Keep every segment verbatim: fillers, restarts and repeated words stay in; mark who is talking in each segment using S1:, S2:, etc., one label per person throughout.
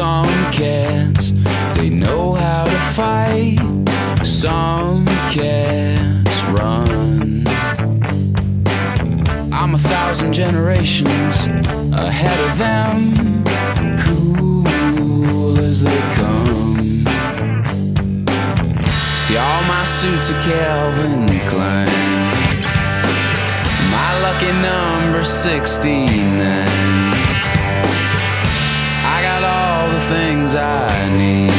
S1: Some cats, they know how to fight. Some cats run. I'm a thousand generations ahead of them, cool as they come. See, all my suits are Calvin Klein. My lucky number sixty-nine. I got all the things I need.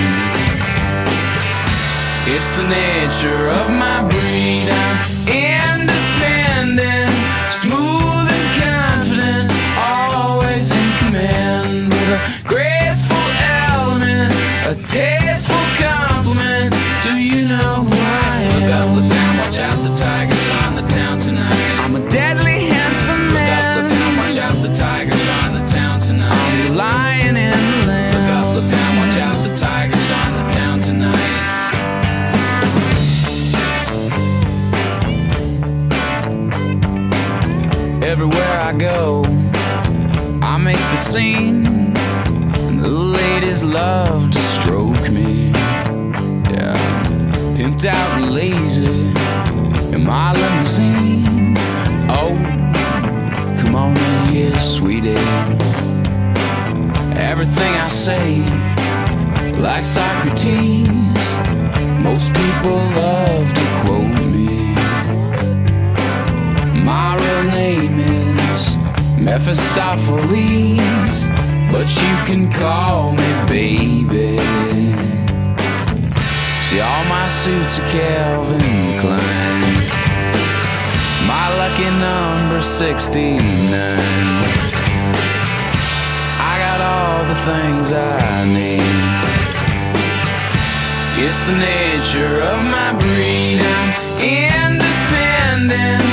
S1: It's the nature of my breed. I'm independent, smooth and confident, always in command, with a graceful element, a tasteful compliment. Do you know who I am?
S2: Look up, look down, watch out, the tigers on the town tonight.
S1: I'm a deadly handsome man.
S2: Look up, look down, watch out, the tigers on the town tonight.
S1: I'm the lion in the land.
S2: Look up, look down, watch out, the tigers on the town tonight.
S1: Everywhere I go, I make the scene, and the ladies love to stroke me. Yeah, pimped out and lazy in my limousine. Oh, come on in here, sweetie. Everything I say, like Socrates, most people love to quote me. My real name is Mephistopheles, but you can call me baby. See, all my suits are Calvin Klein. My lucky number sixty-nine. I got all the things I need. It's the nature of my breed. I'm independent,